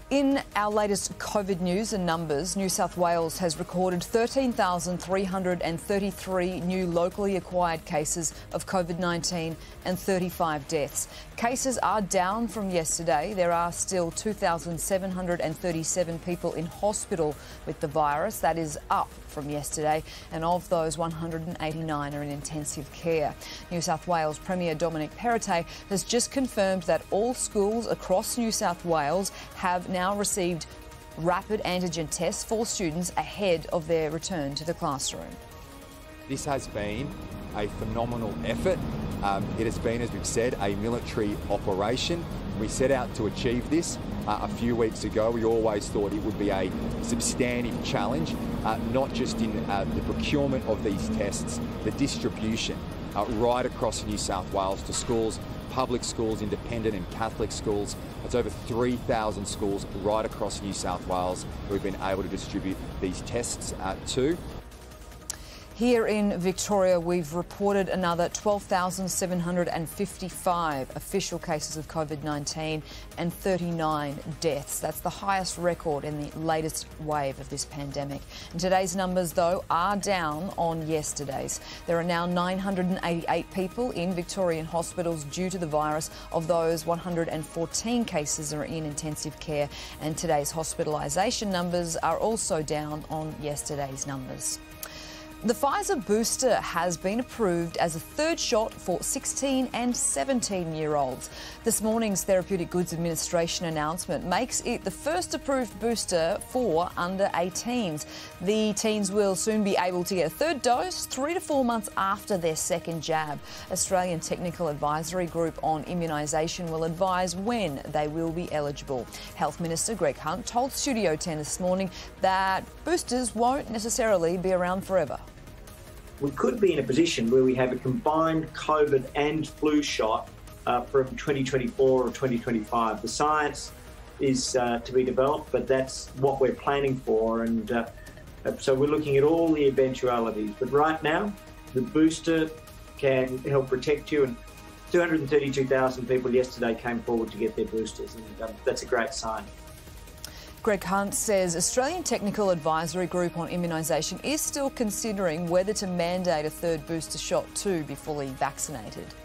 In our latest COVID news and numbers, New South Wales has recorded 13,333 new locally acquired cases of COVID-19 and 35 deaths. Cases are down from yesterday. There are still 2,737 people in hospital with the virus. That is up from yesterday, and of those, 189 are in intensive care. New South Wales Premier Dominic Perrottet has just confirmed that all schools across New South Wales have now received rapid antigen tests for students ahead of their return to the classroom. This has been a phenomenal effort. It has been, as we've said, a military operation. We set out to achieve this a few weeks ago. We always thought it would be a substantive challenge, not just in the procurement of these tests, the distribution right across New South Wales to schools, public schools, independent and Catholic schools. It's over 3,000 schools right across New South Wales we've been able to distribute these tests to. Here in Victoria, we've reported another 12,755 official cases of COVID-19 and 39 deaths. That's the highest record in the latest wave of this pandemic. And today's numbers, though, are down on yesterday's. There are now 988 people in Victorian hospitals due to the virus. Of those, 114 cases are in intensive care, and today's hospitalisation numbers are also down on yesterday's numbers. The Pfizer booster has been approved as a third shot for 16 and 17-year-olds. This morning's Therapeutic Goods Administration announcement makes it the first approved booster for under 18s. The teens will soon be able to get a third dose 3 to 4 months after their second jab. Australian Technical Advisory Group on Immunisation will advise when they will be eligible. Health Minister Greg Hunt told Studio 10 this morning that boosters won't necessarily be around forever. We could be in a position where we have a combined COVID and flu shot from 2024 or 2025. The science is to be developed, but that's what we're planning for. And so we're looking at all the eventualities. But right now, the booster can help protect you. And 232,000 people yesterday came forward to get their boosters. And that's a great sign. Greg Hunt says Australian Technical Advisory Group on Immunisation is still considering whether to mandate a third booster shot to be fully vaccinated.